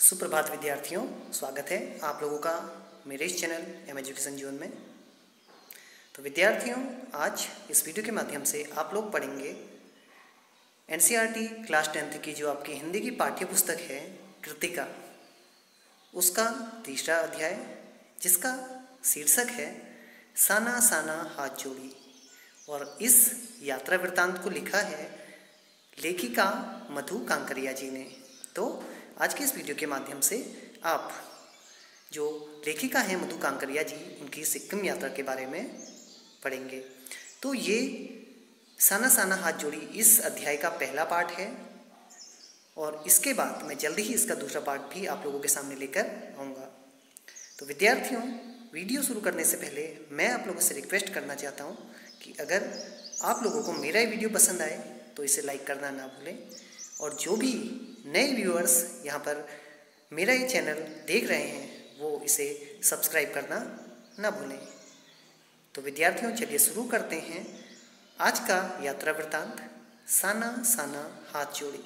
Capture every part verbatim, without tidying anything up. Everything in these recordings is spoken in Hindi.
सुप्रभात विद्यार्थियों, स्वागत है आप लोगों का मेरे इस चैनल एम एजुकेशन जोन में। तो विद्यार्थियों, आज इस वीडियो के माध्यम से आप लोग पढ़ेंगे N C R T class tenth की जो आपकी हिंदी की पाठ्य पुस्तक है कृतिका, उसका तीसरा अध्याय जिसका शीर्षक है साना साना हाथ जोड़ी। और इस यात्रा वृत्तांत को लिखा है लेखिका मधु कांकरिया जी ने। तो आज के इस वीडियो के माध्यम से आप जो लेखिका हैं मधु कांकरिया जी, उनकी सिक्किम यात्रा के बारे में पढ़ेंगे। तो ये साना साना हाथ जोड़ी इस अध्याय का पहला पार्ट है और इसके बाद मैं जल्दी ही इसका दूसरा पार्ट भी आप लोगों के सामने लेकर आऊँगा। तो विद्यार्थियों, वीडियो शुरू करने से पहले मैं आप लोगों से रिक्वेस्ट करना चाहता हूँ कि अगर आप लोगों को मेरा ये वीडियो पसंद आए तो इसे लाइक करना ना भूलें, और जो भी नए व्यूअर्स यहाँ पर मेरा ये चैनल देख रहे हैं वो इसे सब्सक्राइब करना ना भूलें। तो विद्यार्थियों, चलिए शुरू करते हैं आज का यात्रा वृत्तांत साना साना हाथ जोड़ी।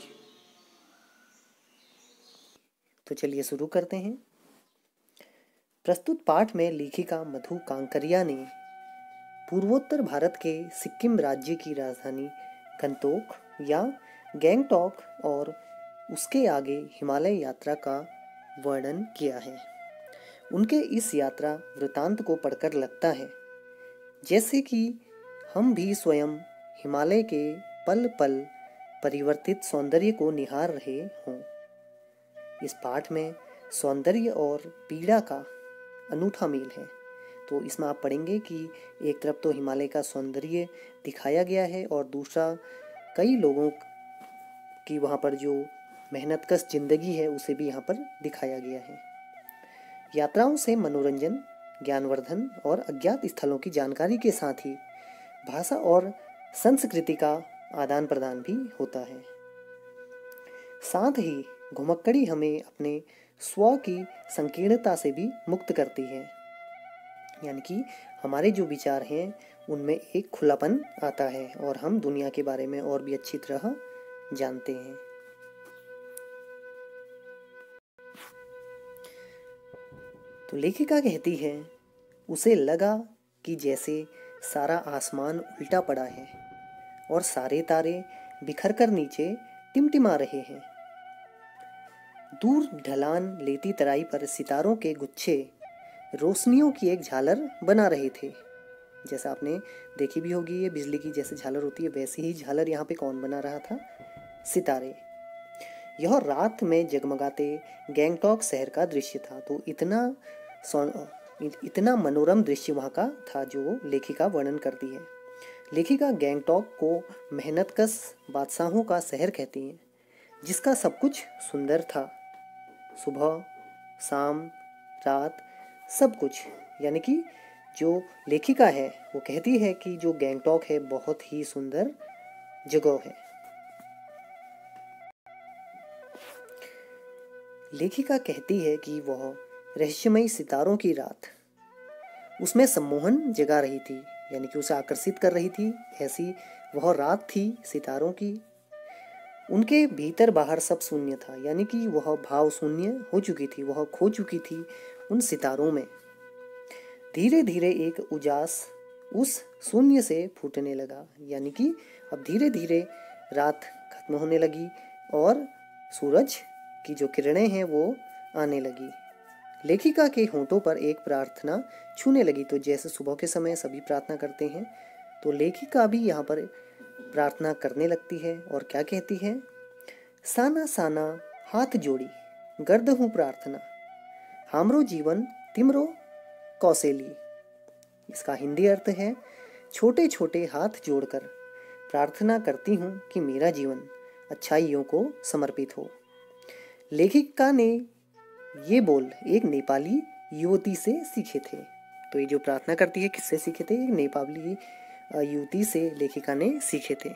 तो चलिए शुरू करते हैं। प्रस्तुत पाठ में लेखिका मधु कांकरिया ने पूर्वोत्तर भारत के सिक्किम राज्य की राजधानी गंगटोक या गैंगटॉक और उसके आगे हिमालय यात्रा का वर्णन किया है। उनके इस यात्रा वृत्तांत को पढ़कर लगता है जैसे कि हम भी स्वयं हिमालय के पल पल परिवर्तित सौंदर्य को निहार रहे हों। इस पाठ में सौंदर्य और पीड़ा का अनूठा मेल है। तो इसमें आप पढ़ेंगे कि एक तरफ तो हिमालय का सौंदर्य दिखाया गया है और दूसरा कई लोगों की वहाँ पर जो मेहनतकश जिंदगी है उसे भी यहाँ पर दिखाया गया है। यात्राओं से मनोरंजन, ज्ञानवर्धन और अज्ञात स्थलों की जानकारी के साथ ही भाषा और संस्कृति का आदान प्रदान भी होता है। साथ ही घुमक्कड़ी हमें अपने स्व की संकीर्णता से भी मुक्त करती है, यानी कि हमारे जो विचार हैं उनमें एक खुलापन आता है और हम दुनिया के बारे में और भी अच्छी तरह जानते हैं। तो लेखिका कहती है, उसे लगा कि जैसे सारा आसमान उल्टा पड़ा है और सारे तारे बिखर कर नीचे टिमटिमा रहे हैं। दूर ढलान लेती तराई पर सितारों के गुच्छे रोशनियों की एक झालर बना रहे थे। जैसा आपने देखी भी होगी, ये बिजली की जैसे झालर होती है वैसी ही झालर यहाँ पे कौन बना रहा था? सितारे। यह रात में जगमगाते गैंगटॉक शहर का दृश्य था। तो इतना इतना मनोरम दृश्य वहाँ का था जो लेखिका वर्णन करती है। लेखिका गैंगटॉक को मेहनतकश बादशाहों का शहर कहती हैं, जिसका सब कुछ सुंदर था। सुबह, शाम, रात, सब कुछ, यानी कि जो लेखिका है वो कहती है कि जो गैंगटॉक है बहुत ही सुंदर जगह है। लेखिका कहती है कि वह रहस्यमयी सितारों की रात उसमें सम्मोहन जगा रही थी, यानी कि उसे आकर्षित कर रही थी। ऐसी वह रात थी सितारों की। उनके भीतर बाहर सब शून्य था, यानी कि वह भाव शून्य हो चुकी थी, वह खो चुकी थी उन सितारों में। धीरे धीरे एक उजास उस शून्य से फूटने लगा, यानी कि अब धीरे धीरे रात खत्म होने लगी और सूरज की जो किरणें हैं वो आने लगी। लेखिका के होंठों पर एक प्रार्थना छूने लगी। तो जैसे सुबह के समय सभी प्रार्थना करते हैं, तो लेखिका भी यहाँ पर प्रार्थना करने लगती है और क्या कहती है? साना साना हाथ जोड़ी गर्द हूँ प्रार्थना, हामरो जीवन तिमरो कौशेली। इसका हिंदी अर्थ है, छोटे छोटे हाथ जोड़कर प्रार्थना करती हूँ कि मेरा जीवन अच्छाइयों को समर्पित हो। लेखिका ने ये बोल एक नेपाली युवती से सीखे थे। तो ये जो प्रार्थना करती है किससे सीखे थे? एक नेपाली युवती से लेखिका ने सीखे थे।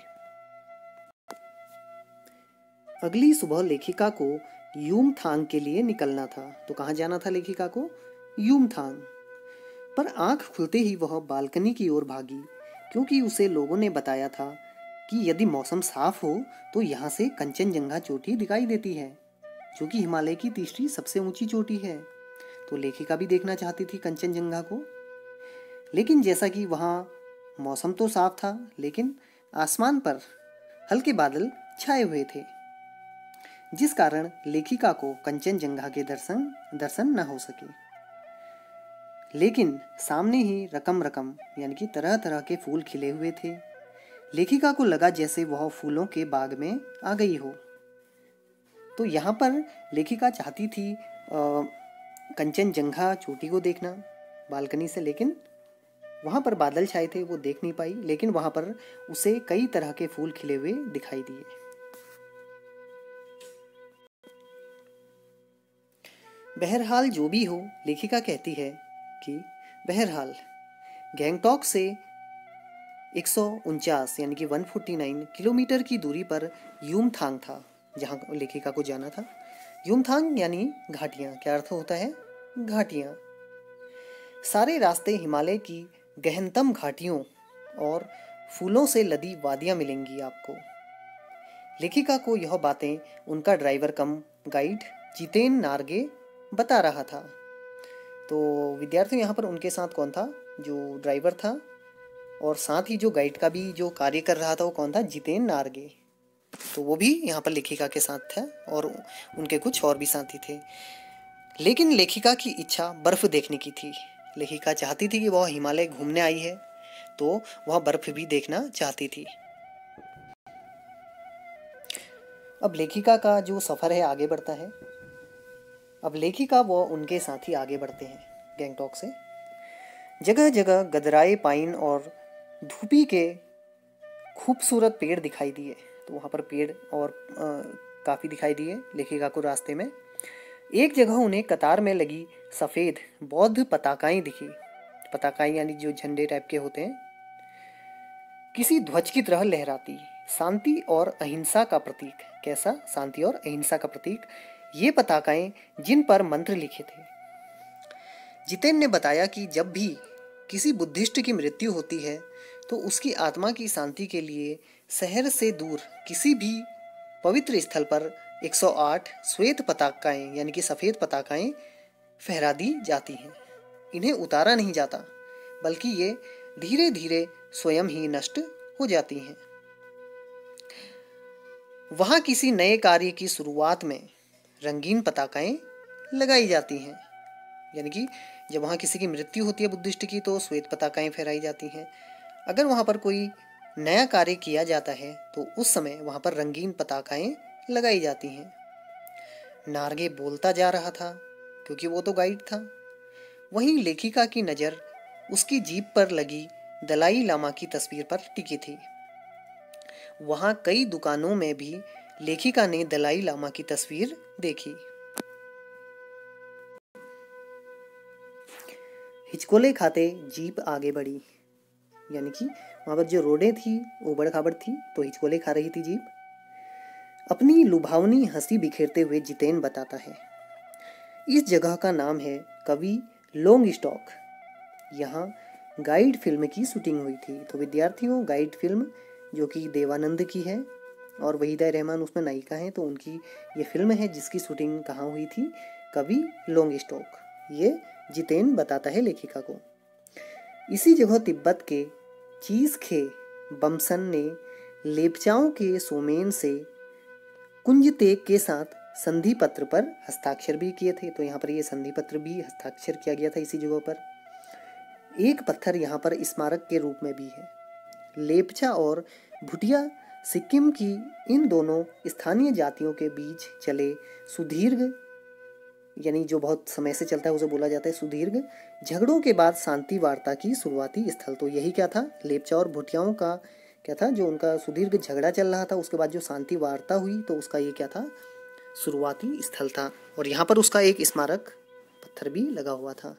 अगली सुबह लेखिका को यूमथांग के लिए निकलना था। तो कहाँ जाना था लेखिका को? यूमथांग। पर आंख खुलते ही वह बालकनी की ओर भागी, क्योंकि उसे लोगों ने बताया था कि यदि मौसम साफ हो तो यहाँ से कंचनजंगा चोटी दिखाई देती है। जो कि हिमालय की तीसरी सबसे ऊंची चोटी है। तो लेखिका भी देखना चाहती थी कंचनजंगा को, लेकिन जैसा कि वहाँ मौसम तो साफ था, लेकिन आसमान पर हल्के बादल छाए हुए थे, जिस कारण लेखिका को कंचनजंगा के दर्शन दर्शन न हो सके। लेकिन सामने ही रकम रकम यानी कि तरह तरह के फूल खिले हुए थे। लेखिका को लगा जैसे वह फूलों के बाग में आ गई हो। तो यहाँ पर लेखिका चाहती थी कंचनजंगा चोटी को देखना बालकनी से, लेकिन वहाँ पर बादल छाए थे, वो देख नहीं पाई। लेकिन वहाँ पर उसे कई तरह के फूल खिले हुए दिखाई दिए। बहरहाल जो भी हो, लेखिका कहती है कि बहरहाल गैंगटॉक से एक सौ उनचास यानी कि एक सौ उनचास किलोमीटर की दूरी पर युमथांग था, जहाँ लेखिका को जाना था। युमथांग यानी घाटियाँ। क्या अर्थ होता है? घाटियाँ। सारे रास्ते हिमालय की गहनतम घाटियों और फूलों से लदी वादियाँ मिलेंगी आपको। लेखिका को यह बातें उनका driver cum guide Jiten Norgay बता रहा था। तो विद्यार्थियों, यहाँ पर उनके साथ कौन था? जो ड्राइवर था, और साथ ही जो गाइड का भी जो कार्य कर रहा था वो कौन था? जितेन नार्गे। तो वो भी यहाँ पर लेखिका के साथ था, और उनके कुछ और भी साथी थे। लेकिन लेखिका की इच्छा बर्फ देखने की थी। लेखिका चाहती थी कि वह हिमालय घूमने आई है, तो वह बर्फ भी देखना चाहती थी। अब लेखिका का जो सफ़र है आगे बढ़ता है। अब लेखिका वो उनके साथ ही आगे बढ़ते हैं गैंगटॉक से। जगह जगह गदराए पाइन और धूपी के खूबसूरत पेड़ दिखाई दिए। तो वहाँ पर पेड़ और काफ़ी दिखाई दिए लेखिका को रास्ते में। एक जगह उन्हें कतार में लगी सफ़ेद बौद्ध पताकाएं दिखी। पताकाएं यानी जो झंडे टाइप के होते हैं, किसी ध्वज की तरह लहराती, शांति और अहिंसा का प्रतीक। कैसा? शांति और अहिंसा का प्रतीक ये पताकाएं, जिन पर मंत्र लिखे थे। जितेन ने बताया कि जब भी किसी बुद्धिस्ट की मृत्यु होती है तो उसकी आत्मा की शांति के लिए शहर से दूर किसी भी पवित्र स्थल पर एक सौ आठ श्वेत पताकाएं यानी कि सफ़ेद पताकाएं फहरा दी जाती हैं। इन्हें उतारा नहीं जाता, बल्कि ये धीरे धीरे स्वयं ही नष्ट हो जाती हैं। वहाँ किसी नए कार्य की शुरुआत में रंगीन पताकाएं लगाई जाती हैं। यानी कि जब वहाँ किसी की मृत्यु होती है बुद्धिस्ट की, तो श्वेत पताकाएं फहराई जाती हैं। अगर वहाँ पर कोई नया कार्य किया जाता है तो उस समय वहाँ पर रंगीन पताकाएं लगाई जाती हैं। नार्गे बोलता जा रहा था क्योंकि वो तो गाइड था। वहीं लेखिका की नज़र उसकी जीप पर लगी दलाई लामा की तस्वीर पर टिकी थी। वहाँ कई दुकानों में भी लेखिका ने दलाई लामा की तस्वीर देखी। हिचकोले खाते जीप आगे बढ़ी। यानी कि वहाँ पर जो रोडें थी ऊबड़ खाबड़ थी, तो हिचकोले खा रही थी जीप। अपनी लुभावनी हंसी बिखेरते हुए जितेन बताता है, इस जगह का नाम है कवि लोंगस्टॉक। यहाँ गाइड फिल्म की शूटिंग हुई थी। तो विद्यार्थियों, गाइड फिल्म जो कि देवानंद की है और वहीदा रहमान उसमें नायिका हैं, तो उनकी ये फिल्म है जिसकी शूटिंग कहाँ हुई थी? कवि लोंगस्टॉक। ये जितेन बताता है लेखिका को। इसी जगह तिब्बत के चीज़खे बमसन ने लेप्चाओं के सोमेन से कुंजतेक के साथ संधि पत्र पर हस्ताक्षर भी किए थे। तो यहाँ पर ये संधि पत्र भी हस्ताक्षर किया गया था इसी जगह पर। एक पत्थर यहाँ पर स्मारक के रूप में भी है। लेप्चा और भूटिया सिक्किम की इन दोनों स्थानीय जातियों के बीच चले सुदीर्घ, यानी जो बहुत समय से चलता है उसे बोला जाता है सुदीर्घ, झगड़ों के बाद शांति वार्ता की शुरुआती स्थल। तो यही क्या था? लेप्चा और भूटियाओं का क्या था? जो उनका सुदीर्घ झगड़ा चल रहा था, उसके बाद जो शांति वार्ता हुई, तो उसका ये क्या था? शुरुआती स्थल था। और यहाँ पर उसका एक स्मारक पत्थर भी लगा हुआ था।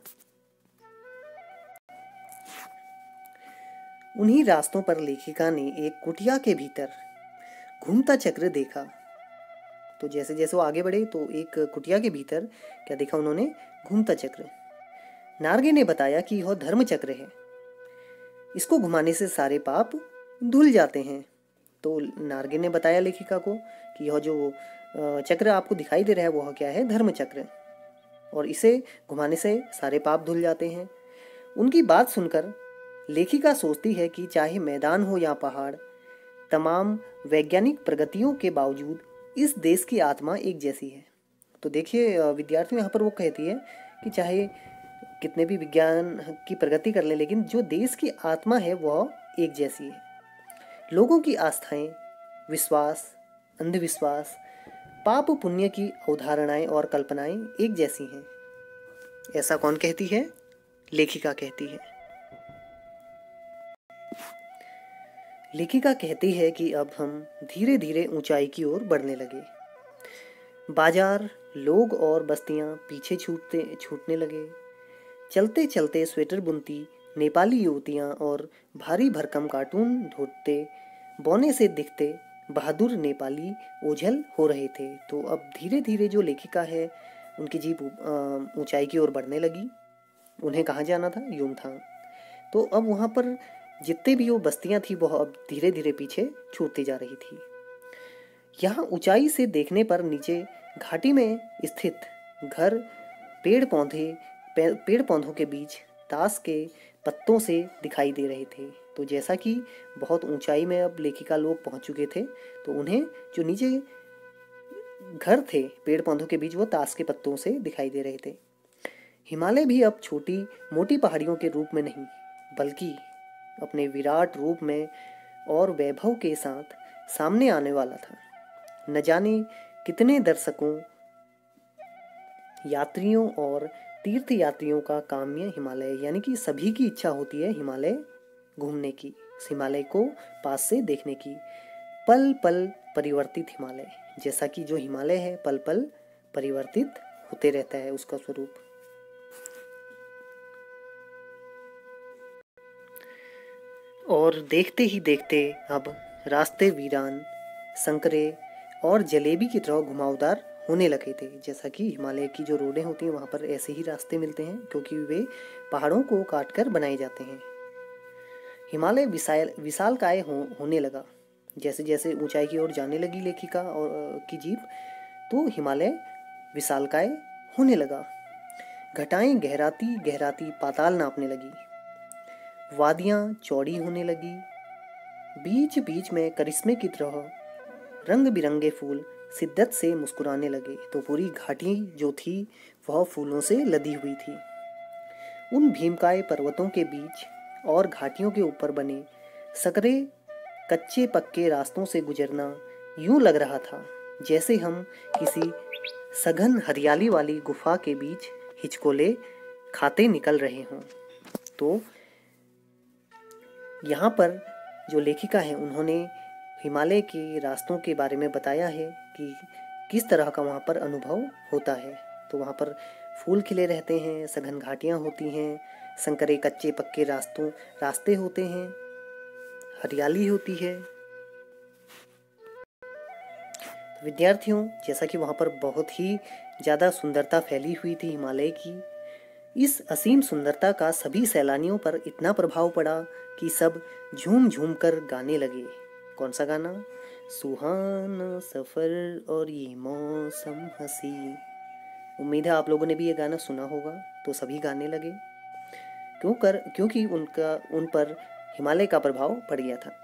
उन्हीं रास्तों पर लेखिका ने एक कुटिया के भीतर घूमता चक्र देखा। तो जैसे जैसे वो आगे बढ़े तो एक कुटिया के भीतर क्या देखा उन्होंने? घूमता चक्र। नार्गे ने बताया कि यह धर्म चक्र है, इसको घुमाने से सारे पाप धुल जाते हैं। तो नार्गे ने बताया लेखिका को कि यह जो चक्र आपको दिखाई दे रहा है वह क्या है, धर्म चक्र, और इसे घुमाने से सारे पाप धुल जाते हैं। उनकी बात सुनकर लेखिका सोचती है कि चाहे मैदान हो या पहाड़, तमाम वैज्ञानिक प्रगतियों के बावजूद इस देश की आत्मा एक जैसी है। तो देखिए विद्यार्थियों, यहाँ पर वो कहती है कि चाहे कितने भी विज्ञान की प्रगति कर ले, लेकिन जो देश की आत्मा है वह एक जैसी है। लोगों की आस्थाएं, विश्वास, अंधविश्वास, पाप पुण्य की अवधारणाएं और कल्पनाएं एक जैसी हैं। ऐसा कौन कहती है? लेखिका कहती है। लेखिका कहती है कि अब हम धीरे धीरे ऊंचाई की ओर बढ़ने लगे। बाजार, लोग और बस्तियां पीछे छूटते छूटने लगे। चलते चलते स्वेटर बुनती नेपाली युवतियां और भारी भरकम कार्टून ढूंढते बौने से दिखते बहादुर नेपाली ओझल हो रहे थे। तो अब धीरे धीरे जो लेखिका है उनकी जीप ऊंचाई की ओर बढ़ने लगी। उन्हें कहाँ जाना था? युमथांग। तो अब वहाँ पर जितने भी वो बस्तियाँ थी वह अब धीरे धीरे पीछे छूटती जा रही थी। यहाँ ऊंचाई से देखने पर नीचे घाटी में स्थित घर पेड़ पौधे पेड़ पौधों के बीच ताश के पत्तों से दिखाई दे रहे थे। तो जैसा कि बहुत ऊंचाई में अब लेखिका लोग पहुंच चुके थे, तो उन्हें जो नीचे घर थे पेड़ पौधों के बीच, वो ताश के पत्तों से दिखाई दे रहे थे। हिमालय भी अब छोटी मोटी पहाड़ियों के रूप में नहीं, बल्कि अपने विराट रूप में और वैभव के साथ सामने आने वाला था। न जाने कितने दर्शकों, यात्रियों और तीर्थ यात्रियों का काम्य हिमालय, यानी कि सभी की इच्छा होती है हिमालय घूमने की, हिमालय को पास से देखने की। पल पल परिवर्तित हिमालय, जैसा कि जो हिमालय है पल पल परिवर्तित होते रहता है उसका स्वरूप। और देखते ही देखते अब रास्ते वीरान, संकरे और जलेबी की तरह घुमावदार होने लगे थे। जैसा कि हिमालय की जो रोडें होती हैं वहाँ पर ऐसे ही रास्ते मिलते हैं, क्योंकि वे पहाड़ों को काटकर बनाए जाते हैं। हिमालय विशाल विशालकाय हो, होने लगा। जैसे जैसे ऊंचाई की ओर जाने लगी लेखिका और की जीप, तो हिमालय विशालकाय होने लगा। घटाएं गहराती गहराती पाताल नापने लगी। वादियां चौड़ी होने लगी। बीच बीच में करिश्मे की तरह रंग बिरंगे फूल शिद्दत से मुस्कुराने लगे। तो पूरी घाटी जो थी वह फूलों से लदी हुई थी। उन भीमकाय पर्वतों के बीच और घाटियों के ऊपर बने सकरे कच्चे पक्के रास्तों से गुजरना यूं लग रहा था जैसे हम किसी सघन हरियाली वाली गुफा के बीच हिचकोले खाते निकल रहे हों। तो यहाँ पर जो लेखिका है उन्होंने हिमालय के रास्तों के बारे में बताया है कि किस तरह का वहाँ पर अनुभव होता है। तो वहाँ पर फूल खिले रहते हैं, सघन घाटियाँ होती हैं, संकरे कच्चे पक्के रास्तों रास्ते होते हैं, हरियाली होती है। तो विद्यार्थियों, जैसा कि वहाँ पर बहुत ही ज़्यादा सुंदरता फैली हुई थी हिमालय की, इस असीम सुंदरता का सभी सैलानियों पर इतना प्रभाव पड़ा कि सब झूम झूम कर गाने लगे। कौन सा गाना? सुहाना सफ़र और ये मौसम हंसी। उम्मीद है आप लोगों ने भी ये गाना सुना होगा। तो सभी गाने लगे, क्यों कर क्योंकि उनका उन पर हिमालय का प्रभाव पड़ गया था।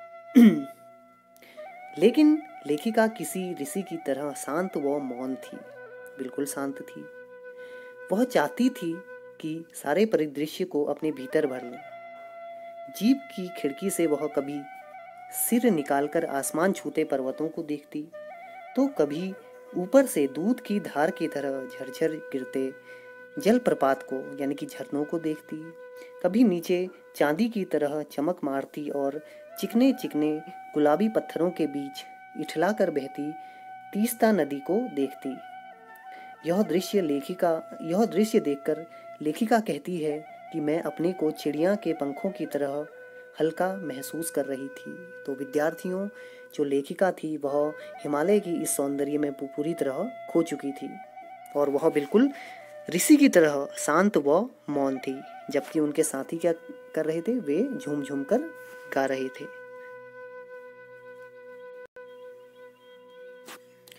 लेकिन लेखिका किसी ऋषि की तरह शांत व मौन थी, बिल्कुल शांत थी। वह चाहती थी कि सारे परिदृश्य को अपने भीतर भर लें। जीप की खिड़की से वह कभी सिर निकालकर आसमान छूते पर्वतों को देखती, तो कभी ऊपर से दूध की धार की तरह झरझर गिरते जलप्रपात को, यानी कि झरनों को देखती, कभी नीचे चांदी की तरह चमक मारती और चिकने चिकने गुलाबी पत्थरों के बीच इठला कर बहती तीस्ता नदी को देखती। यह दृश्य लेखिका यह दृश्य देखकर लेखिका कहती है कि मैं अपने को चिड़िया के पंखों की तरह हल्का महसूस कर रही थी। तो विद्यार्थियों, जो लेखिका थी वह हिमालय की इस सौंदर्य में पूरी तरह खो चुकी थी और वह बिल्कुल ऋषि की तरह शांत व मौन थी, जबकि उनके साथी क्या कर रहे थे? वे झूम झूम कर गा रहे थे।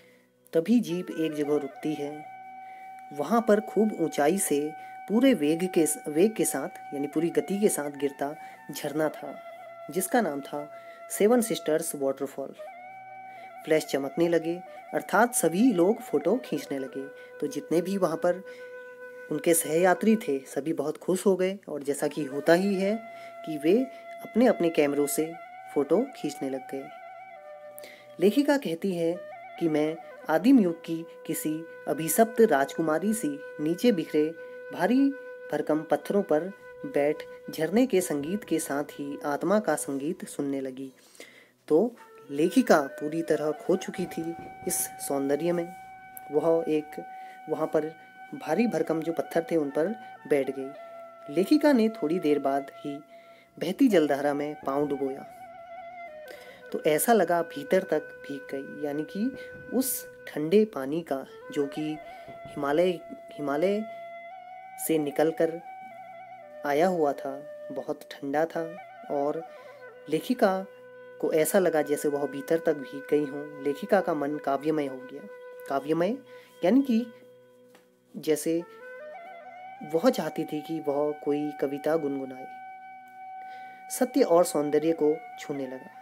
तभी जीप एक जगह रुकती है। वहाँ पर खूब ऊंचाई से पूरे वेग के वेग के साथ यानी पूरी गति के साथ गिरता झरना था, जिसका नाम था सेवन सिस्टर्स वाटरफॉल। फ्लैश चमकने लगे, अर्थात सभी लोग फोटो खींचने लगे। तो जितने भी वहाँ पर उनके सहयात्री थे सभी बहुत खुश हो गए, और जैसा कि होता ही है कि वे अपने अपने कैमरों से फ़ोटो खींचने लग गए। लेखिका कहती है कि मैं आदिम युग की किसी अभिशप्त राजकुमारी सी नीचे बिखरे भारी भरकम पत्थरों पर बैठ झरने के संगीत के साथ ही आत्मा का संगीत सुनने लगी। तो लेखिका पूरी तरह खो चुकी थी इस सौंदर्य में। वह एक वहाँ पर भारी भरकम जो पत्थर थे उन पर बैठ गई। लेखिका ने थोड़ी देर बाद ही बहती जलधारा में पाँव डुबोया तो ऐसा लगा भीतर तक भीग गई, यानी कि उस ठंडे पानी का जो कि हिमालय हिमालय से निकलकर आया हुआ था, बहुत ठंडा था। और लेखिका को ऐसा लगा जैसे वह भीतर तक भीग गई हों। लेखिका का मन काव्यमय हो गया। काव्यमय यानी कि जैसे वह चाहती थी कि वह कोई कविता गुनगुनाए, सत्य और सौंदर्य को छूने लगा।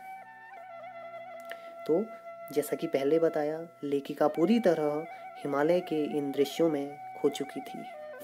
तो जैसा कि पहले बताया, लेखिका पूरी तरह हिमालय के इन दृश्यों में खो चुकी थी।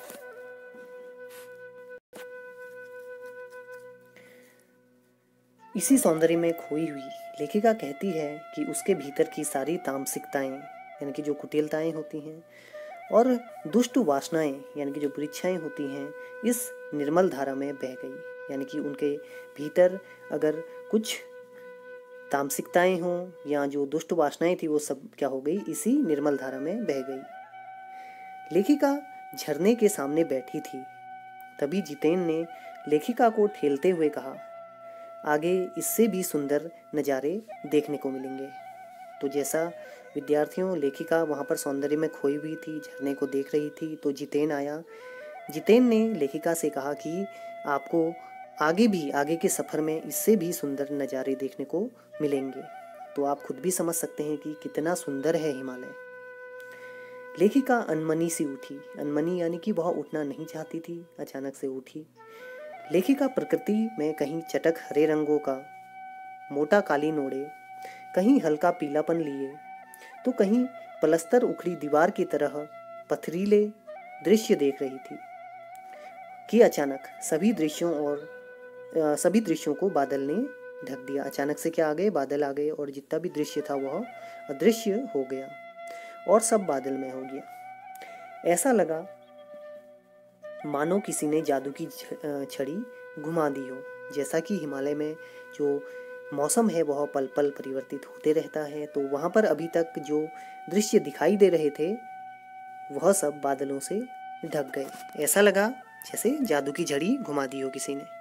इसी सौंदर्य में खोई हुई लेखिका कहती है कि उसके भीतर की सारी तामसिकताएं यानी कि जो कुटिलताएं होती हैं और दुष्ट वासनाएं यानी कि जो बुरी होती हैं, इस निर्मल धारा में बह गई। यानी कि उनके भीतर अगर कुछ तामसिकताएं हों या जो दुष्ट वासनाएं थी वो सब क्या हो गई, इसी निर्मल धारा में बह गई। लेखिका झरने के सामने बैठी थी। तभी जितेन ने लेखिका को ठेलते हुए कहा, आगे इससे भी सुंदर नज़ारे देखने को मिलेंगे। तो जैसा विद्यार्थियों लेखिका वहाँ पर सौंदर्य में खोई हुई थी, झरने को देख रही थी, तो जितेन आया। जितेन ने लेखिका से कहा कि आपको आगे भी आगे के सफ़र में इससे भी सुंदर नज़ारे देखने को मिलेंगे। तो आप खुद भी समझ सकते हैं कि कितना सुंदर है हिमालय। लेखिका अनमनी सी उठी। अनमनी यानी कि वह उठना नहीं चाहती थी, अचानक से उठी। लेखिका प्रकृति में कहीं चटक हरे रंगों का मोटा कालीन ओढ़े, कहीं हल्का पीलापन लिए, तो कहीं पलस्तर उखड़ी दीवार की तरह पथरीले दृश्य देख रही थी कि अचानक सभी दृश्यों और आ, सभी दृश्यों को बादल ने ढक दिया। अचानक से क्या आ गए, बादल आ गए, और जितना भी दृश्य था वह अदृश्य हो गया और सब बादल में हो गया। ऐसा लगा मानो किसी ने जादू की छड़ी घुमा दी हो। जैसा कि हिमालय में जो मौसम है वह पल पल परिवर्तित होते रहता है, तो वहाँ पर अभी तक जो दृश्य दिखाई दे रहे थे वह सब बादलों से ढक गए। ऐसा लगा जैसे जादू की झड़ी घुमा दी हो किसी ने।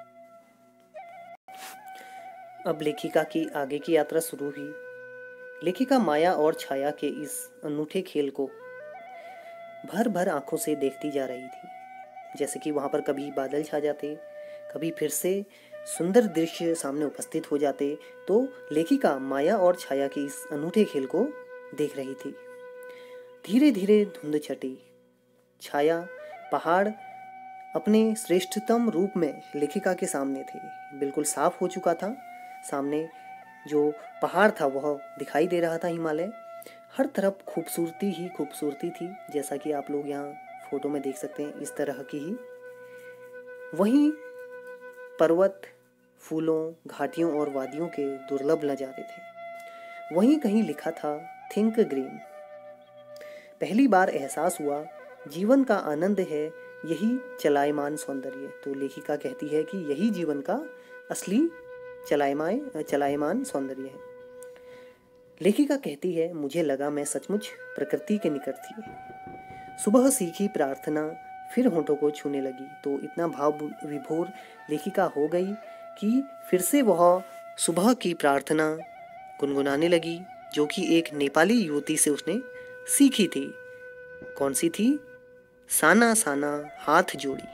अब लेखिका की आगे की यात्रा शुरू हुई। लेखिका माया और छाया के इस अनूठे खेल को भर भर आंखों से देखती जा रही थी। जैसे कि वहाँ पर कभी बादल छा जाते, कभी फिर से सुंदर दृश्य सामने उपस्थित हो जाते, तो लेखिका माया और छाया के इस अनूठे खेल को देख रही थी। धीरे धीरे धुंध छटी। छाया पहाड़ अपने श्रेष्ठतम रूप में लेखिका के सामने थे। बिल्कुल साफ हो चुका था। सामने जो पहाड़ था वह दिखाई दे रहा था हिमालय। हर तरफ खूबसूरती ही खूबसूरती थी, जैसा कि आप लोग यहाँ फोटो में देख सकते हैं, इस तरह की ही। वहीं पर्वत, फूलों, घाटियों और वादियों के दुर्लभ नजारे थे। वहीं कहीं लिखा था थिंक ग्रीन। पहली बार एहसास हुआ जीवन का आनंद है यही चलायमान सौंदर्य। तो लेखिका कहती है कि यही जीवन का असली चलायमान चलायमान सौंदर्य है। लेखिका कहती है, मुझे लगा मैं सचमुच प्रकृति के निकट थी। सुबह सीखी प्रार्थना फिर होठों को छूने लगी। तो इतना भाव विभोर लेखिका हो गई कि फिर से वह सुबह की प्रार्थना गुनगुनाने लगी, जो कि एक नेपाली युवती से उसने सीखी थी। कौन सी थी? साना साना हाथ जोड़ी।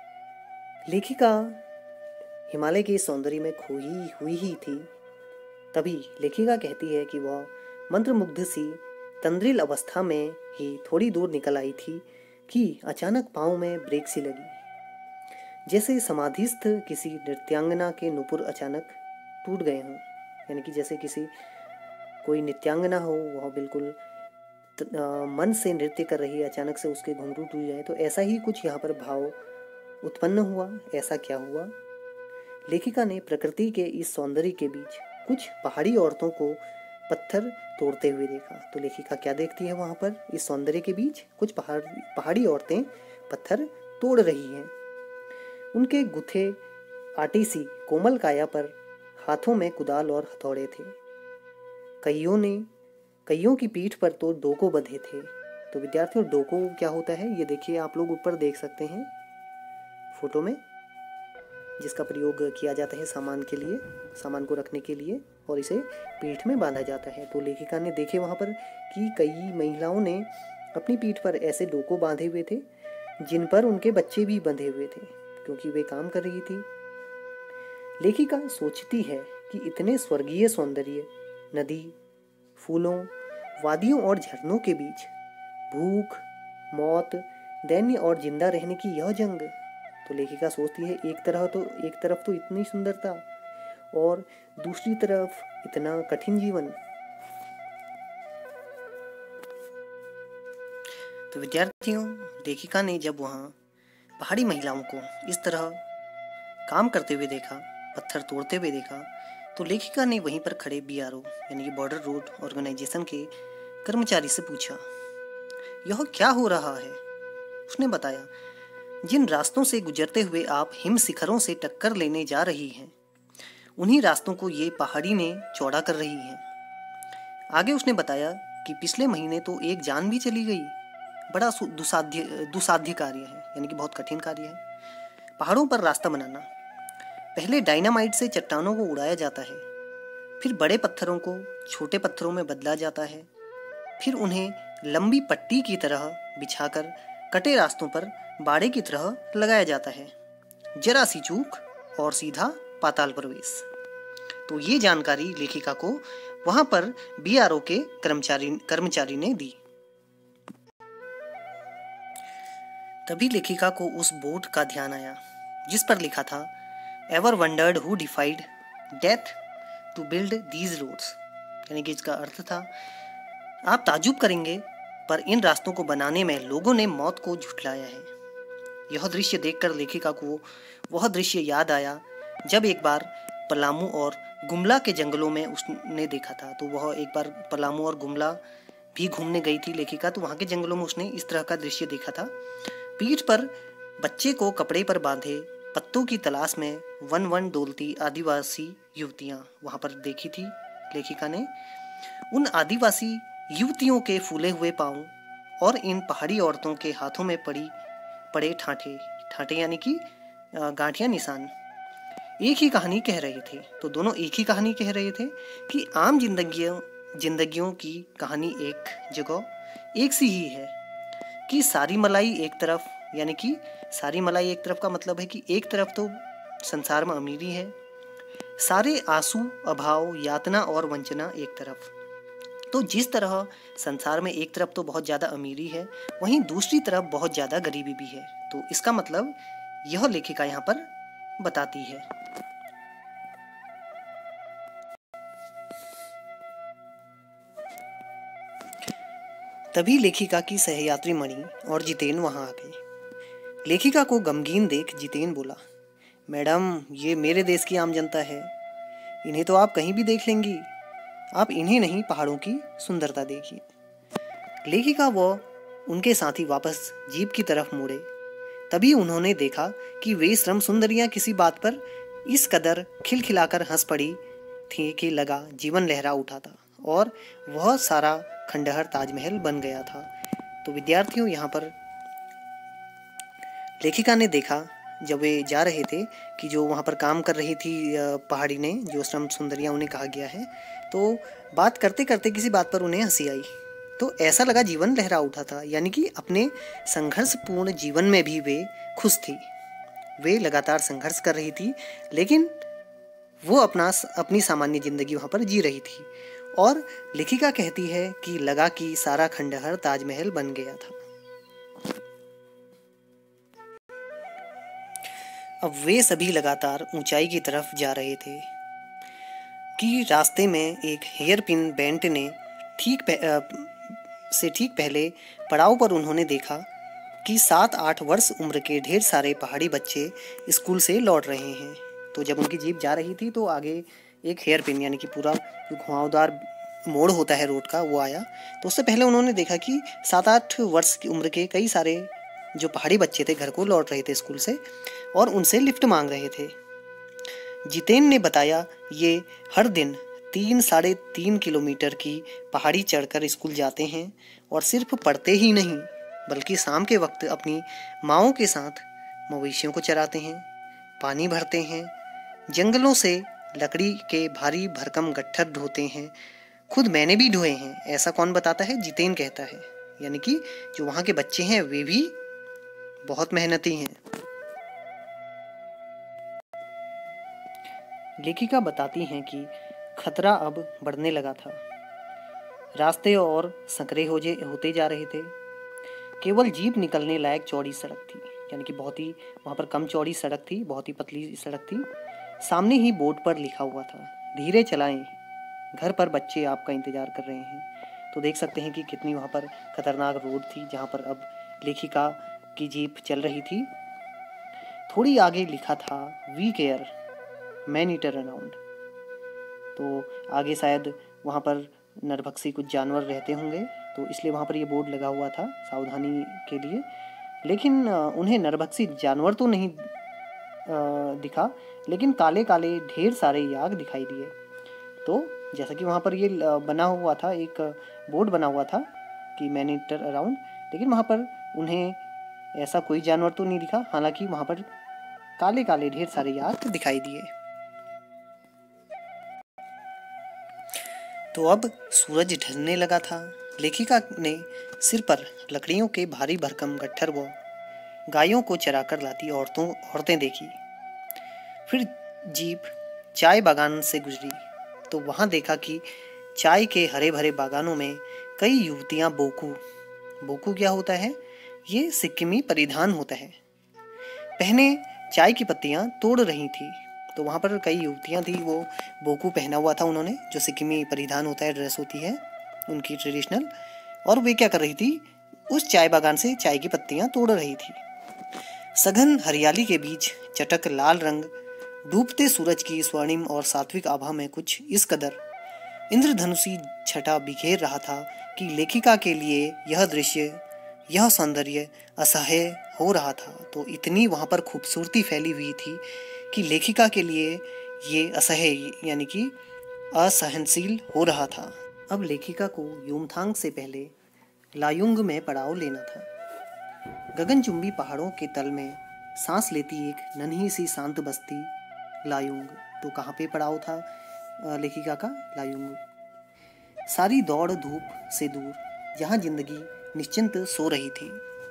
लेखिका हिमालय के सौंदर्य में खोई हुई ही थी तभी लेखिका कहती है कि वह मंत्रमुग्ध सी तंद्रिल अवस्था में ही थोड़ी दूर निकल आई थी कि अचानक पाँव में ब्रेक सी लगी, जैसे समाधिस्थ किसी नृत्यांगना के नुपुर अचानक टूट गए हों। यानी कि जैसे किसी कोई नृत्यांगना हो, वह बिल्कुल त, आ, मन से नृत्य कर रही है, अचानक से उसके घुंघरू टूट जाए, तो ऐसा ही कुछ यहाँ पर भाव उत्पन्न हुआ। ऐसा क्या हुआ? लेखिका ने प्रकृति के इस सौंदर्य के बीच कुछ पहाड़ी औरतों को पत्थर तोड़ते हुए देखा। तो लेखिका क्या देखती है वहाँ पर? इस सौंदर्य के बीच कुछ पहाड़ पहाड़ी औरतें पत्थर तोड़ रही हैं। उनके गुथे आटी सी कोमल काया पर हाथों में कुदाल और हथौड़े थे। कईयों ने कईयों की पीठ पर तो डोको बंधे थे। तो विद्यार्थियों, डोको क्या होता है ये देखिए, आप लोग ऊपर देख सकते हैं फोटो में, जिसका प्रयोग किया जाता है सामान के लिए, सामान को रखने के लिए, और इसे पीठ में बांधा जाता है। तो लेखिका ने देखे वहाँ पर कि कई महिलाओं ने अपनी पीठ पर ऐसे डोको बांधे हुए थे, जिन पर उनके बच्चे भी बंधे हुए थे, क्योंकि वे काम कर रही थी। लेखिका सोचती है कि इतने स्वर्गीय सौंदर्य, नदी, फूलों, वादियों और झरनों के बीच भूख, मौत, दैन्य और जिंदा रहने की यह जंग। तो लेखिका सोचती है एक तरह तो एक तरफ तो इतनी सुंदरता और दूसरी तरफ इतना कठिन जीवन। तो विद्यार्थियों, लेखिका ने जब वहाँ पहाड़ी महिलाओं को इस तरह काम करते हुए देखा, पत्थर तोड़ते हुए देखा, तो लेखिका ने वहीं पर खड़े बी आर ओ यानी कि बॉर्डर रोड ऑर्गेनाइजेशन के कर्मचारी से पूछा, यह क्या हो रहा है? उसने बताया, जिन रास्तों से गुजरते हुए आप हिम शिखरों से टक्कर लेने जा रही हैं, उन्हीं रास्तों को ये पहाड़ी ने चौड़ा कर रही है। आगे उसने बताया कि पिछले महीने तो एक जान भी चली गई। बड़ा दुसाध्य दुसाध्य कार्य है, यानी कि बहुत कठिन कार्य है पहाड़ों पर रास्ता बनाना। पहले डायनामाइट से चट्टानों को उड़ाया जाता है, फिर बड़े पत्थरों को छोटे पत्थरों में बदला जाता है, फिर उन्हें लंबी पट्टी की तरह बिछाकर कटे रास्तों पर बाड़े की तरह लगाया जाता है। जरा सी चूक और सीधा पाताल प्रवेश। तो ये जानकारी लेखिका को वहां पर बी आर ओ के कर्मचारी कर्मचारी ने दी। तभी लेखिका को उस बोर्ड का ध्यान आया जिस पर लिखा था, ever wondered who defied death to build these roads. यानी कि इसका अर्थ था, आप ताजुब करेंगे पर इन रास्तों को बनाने में लोगों ने मौत को झुठलाया है। यह दृश्य देखकर लेखिका को वह दृश्य याद आया जब एक बार पलामू और गुमला के जंगलों में उसने देखा था। तो वह एक बार पलामू और गुमला भी घूमने गई थी लेखिका, तो वहाँ के जंगलों में उसने इस तरह का दृश्य देखा था। पीठ पर बच्चे को कपड़े पर बांधे पत्तों की तलाश में वन वन डोलती आदिवासी युवतियां वहां पर देखी थी लेखिका ने। उन आदिवासी युवतियों के फूले हुए पांव और इन पहाड़ी औरतों के हाथों में पड़ी पड़े ठाठे ठाठे यानी कि गांठिया निशान एक ही कहानी कह रहे थे। तो दोनों एक ही कहानी कह रहे थे कि आम जिंदगियों जिंदगियों की कहानी एक जगह एक सी ही है कि सारी मलाई एक तरफ, यानी कि सारी मलाई एक तरफ का मतलब है कि एक तरफ तो संसार में अमीरी है, सारे आंसू, अभाव, यातना और वंचना एक तरफ। तो जिस तरह संसार में एक तरफ तो बहुत ज़्यादा अमीरी है, वहीं दूसरी तरफ बहुत ज़्यादा गरीबी भी है। तो इसका मतलब यह लेखिका यहाँ पर बताती है। तभी लेखिका की सहयात्री मणि और जितेन वहां आ गए। लेखिका को गमगीन देख जितेन बोला, मैडम, ये मेरे देश की आम जनता है, इन्हें तो आप कहीं भी देख लेंगी, आप इन्हें नहीं पहाड़ों की सुंदरता देखिए। लेखिका व उनके साथी वापस जीप की तरफ मुड़े। तभी उन्होंने देखा कि वे श्रम सुंदरियां किसी बात पर इस कदर खिलखिलाकर हंस पड़ी थी कि लगा जीवन लहरा उठा था और वह सारा खंडहर ताजमहल बन गया था। तो विद्यार्थियों, यहाँ पर लेखिका ने देखा जब वे जा रहे थे कि जो वहाँ पर काम कर रही थी पहाड़ी ने, जो श्रम सुंदरियां उन्हें कहा गया है, तो बात करते करते किसी बात पर उन्हें हंसी आई। तो ऐसा लगा जीवन लहरा उठा था, यानी कि अपने संघर्षपूर्ण जीवन में भी वे खुश थी। वे लगातार संघर्ष कर रही थी, लेकिन वो अपना अपनी सामान्य जिंदगी वहाँ पर जी रही थी। और लेखिका कहती है कि लगा कि सारा खंडहर ताजमहल बन गया था। अब वे सभी लगातार ऊंचाई की तरफ जा रहे थे कि रास्ते में एक हेयर पिन बेंट ने ठीक से ठीक पहले पड़ाव पर उन्होंने देखा कि सात आठ वर्ष उम्र के ढेर सारे पहाड़ी बच्चे स्कूल से लौट रहे हैं। तो जब उनकी जीप जा रही थी तो आगे एक हेयर पिन यानी कि पूरा जो घुमावदार मोड़ होता है रोड का वो आया। तो उससे पहले उन्होंने देखा कि सात आठ वर्ष की उम्र के कई सारे जो पहाड़ी बच्चे थे घर को लौट रहे थे स्कूल से और उनसे लिफ्ट मांग रहे थे। जितेन ने बताया ये हर दिन तीन साढ़े तीन किलोमीटर की पहाड़ी चढ़कर स्कूल जाते हैं और सिर्फ पढ़ते ही नहीं बल्कि शाम के वक्त अपनी माँओं के साथ मवेशियों को चराते हैं, पानी भरते हैं, जंगलों से लकड़ी के भारी भरकम गट्ठर ढोते हैं। खुद मैंने भी ढोए हैं। ऐसा कौन बताता है? जितेन कहता है। यानी कि जो वहाँ के बच्चे हैं वे भी बहुत मेहनती हैं। लेखिका बताती हैं कि खतरा अब बढ़ने लगा था। रास्ते और संकरे हो होते जा रहे थे। केवल जीप निकलने लायक चौड़ी सड़क थी, यानी कि बहुत ही वहाँ पर कम चौड़ी सड़क थी, बहुत ही पतली सड़क थी। सामने ही बोर्ड पर लिखा हुआ था, धीरे चलाएं, घर पर बच्चे आपका इंतजार कर रहे हैं। तो देख सकते हैं कि कितनी वहाँ पर खतरनाक रोड थी जहाँ पर अब लेखिका की जीप चल रही थी। थोड़ी आगे लिखा था we care many turn around. तो आगे शायद वहाँ पर नरभक्षी कुछ जानवर रहते होंगे, तो इसलिए वहाँ पर ये बोर्ड लगा हुआ था सावधानी के लिए। लेकिन उन्हें नरभक्षी जानवर तो नहीं दिखा, लेकिन काले काले ढेर सारे याक दिखाई दिए। तो जैसा कि वहाँ पर ये बना हुआ था, एक बोर्ड बना हुआ था कि मैनी टर्न अराउंड, लेकिन वहाँ पर उन्हें ऐसा कोई जानवर तो नहीं दिखा। हालांकि वहाँ पर काले काले ढेर सारे याक दिखाई दिए। तो अब सूरज ढलने लगा था। लेखिका ने सिर पर लकड़ियों के भारी भरकम गट्ठर व गायों को चराकर लाती औरतों औरतें देखी। फिर जीप चाय बागान से गुजरी तो वहां देखा कि चाय के हरे भरे बागानों में कई युवतियां बोकू बोकू क्या होता है? ये सिक्किमी परिधान होता है, पहने चाय की पत्तियां तोड़ रही थी। तो वहाँ पर कई युवतियाँ थी, वो बोकू पहना हुआ था उन्होंने, जो सिक्किमी परिधान होता है, ड्रेस होती है उनकी ट्रेडिशनल। और वे क्या कर रही थी? उस चाय बागान से चाय की पत्तियाँ तोड़ रही थी। सघन हरियाली के बीच चटक लाल रंग डूबते सूरज की स्वर्णिम और सात्विक आभा में कुछ इस कदर इंद्रधनुषी छटा बिखेर रहा था कि लेखिका के लिए यह दृश्य, यह सौंदर्य असह्य हो रहा था। तो इतनी वहाँ पर खूबसूरती फैली हुई थी कि लेखिका के लिए ये असह्य यानी कि असहनशील हो रहा था। अब लेखिका को युमथांग से पहले लायुंग में पड़ाव लेना था। गगनचुंबी पहाड़ों के तल में सांस लेती एक नन्ही सी शांत बस्ती लायुंग। तो कहाँ पे पड़ाव था लेखिका का? लायुंग। सारी दौड़ धूप से दूर, जहाँ जिंदगी निश्चिंत सो रही थी,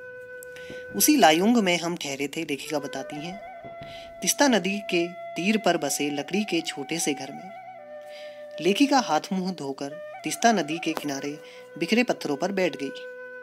उसी लायुंग में हम ठहरे थे। लेखिका बताती हैं, तिस्ता नदी के तीर पर बसे लकड़ी के छोटे से घर में। लेखिका हाथ मुंह धोकर तिस्ता नदी के किनारे बिखरे पत्थरों पर बैठ गई।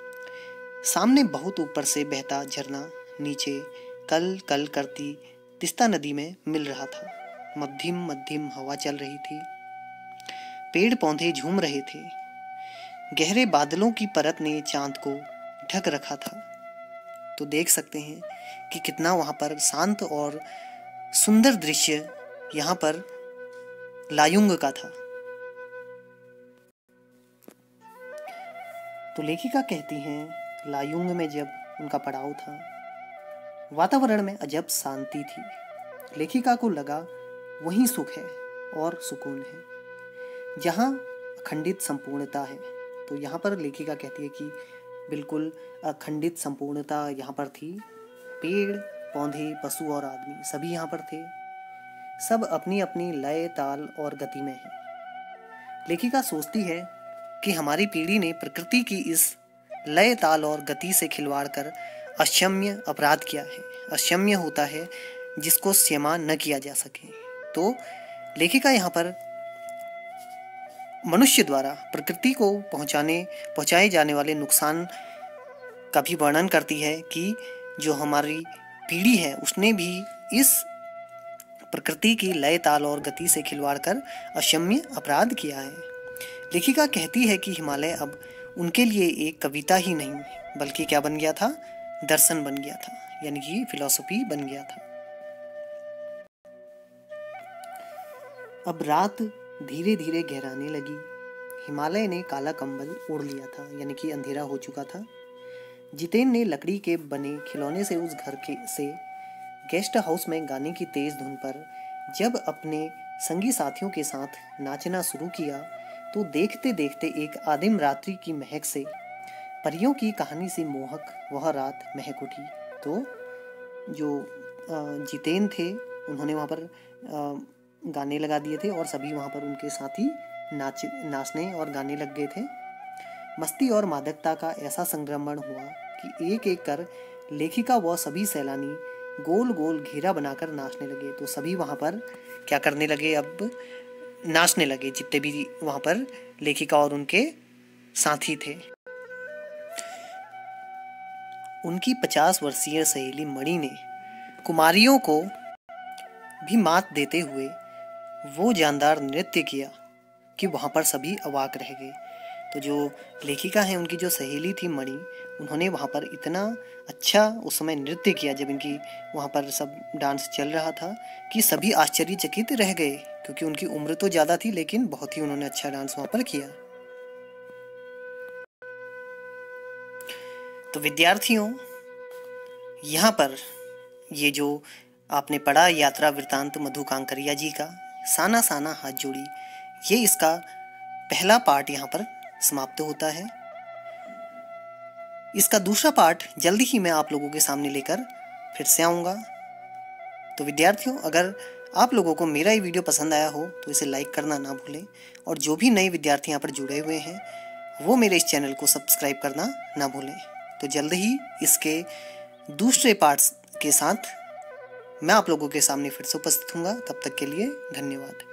सामने बहुत ऊपर से बहता झरना नीचे कल कल करती तिस्ता नदी में मिल रहा था। मध्यम मध्यम हवा चल रही थी, पेड़ पौधे झूम रहे थे, गहरे बादलों की परत ने चांद को ढक रखा था। तो देख सकते हैं कि कितना वहाँ पर शांत और सुंदर दृश्य यहाँ पर लायुंग का था। तो लेखिका कहती हैं, लायुंग में जब उनका पड़ाव था, वातावरण में अजब शांति थी। लेखिका को लगा वहीं सुख है और सुकून है, जहाँ अखंडित संपूर्णता है। तो यहाँ पर लेखिका कहती है कि बिल्कुल अखंडित संपूर्णता यहाँ पर थी। पेड़ पौधे पशु और आदमी सभी यहाँ पर थे, सब अपनी अपनी लय ताल और गति में है। लेखिका सोचती है कि हमारी पीढ़ी ने प्रकृति की इस लय ताल और गति से खिलवाड़ कर अक्षम्य अपराध किया है। अक्षम्य होता है जिसको क्षमा न किया जा सके। तो लेखिका यहाँ पर मनुष्य द्वारा प्रकृति को पहुँचाने पहुँचाए जाने वाले नुकसान का भी वर्णन करती है कि जो हमारी पीढ़ी है उसने भी इस प्रकृति की लय ताल और गति से खिलवाड़ कर अक्षम्य अपराध किया है। लेखिका कहती है कि हिमालय अब उनके लिए एक कविता ही नहीं बल्कि क्या बन गया था, दर्शन बन गया था, यानी कि फिलॉसफी बन गया था। अब रात धीरे धीरे गहराने लगी। हिमालय ने काला कंबल ओढ़ लिया था, यानी कि अंधेरा हो चुका था। जितेन ने लकड़ी के बने खिलौने से उस घर के से गेस्ट हाउस में गाने की तेज धुन पर जब अपने संगी साथियों के साथ नाचना शुरू किया तो देखते देखते एक आदिम रात्रि की महक से, परियों की कहानी से मोहक वह रात महक उठी। तो जो जितेन थे उन्होंने वहाँ पर गाने लगा दिए थे और सभी वहाँ पर उनके साथी नाच नाचने और गाने लग गए थे। मस्ती और मादकता का ऐसा संक्रमण हुआ कि एक एक कर लेखिका व सभी सैलानी गोल गोल घेरा बनाकर नाचने लगे। तो सभी वहाँ पर क्या करने लगे, अब नाचने लगे, जितने भी वहाँ पर लेखिका और उनके साथी थे। उनकी पचास वर्षीय सहेली मणि ने कुमारियों को भी मात देते हुए वो जानदार नृत्य किया कि वहाँ पर सभी अवाक रह गए। तो जो लेखिका है उनकी जो सहेली थी मणि, उन्होंने वहाँ पर इतना अच्छा उस समय नृत्य किया जब इनकी वहाँ पर सब डांस चल रहा था कि सभी आश्चर्यचकित रह गए, क्योंकि उनकी उम्र तो ज़्यादा थी लेकिन बहुत ही उन्होंने अच्छा डांस वहाँ पर किया। तो विद्यार्थियों, यहाँ पर ये जो आपने पढ़ा यात्रा वृत्तांत मधु कांकरिया जी का साना साना हाथ जोड़ी, ये इसका पहला पार्ट यहाँ पर समाप्त होता है। इसका दूसरा पार्ट जल्दी ही मैं आप लोगों के सामने लेकर फिर से आऊँगा। तो विद्यार्थियों, अगर आप लोगों को मेरा ये वीडियो पसंद आया हो तो इसे लाइक करना ना भूलें, और जो भी नए विद्यार्थी यहाँ पर जुड़े हुए हैं वो मेरे इस चैनल को सब्सक्राइब करना ना भूलें। तो जल्द ही इसके दूसरे पार्ट्स के साथ मैं आप लोगों के सामने फिर से उपस्थित हूँगा। तब तक के लिए धन्यवाद।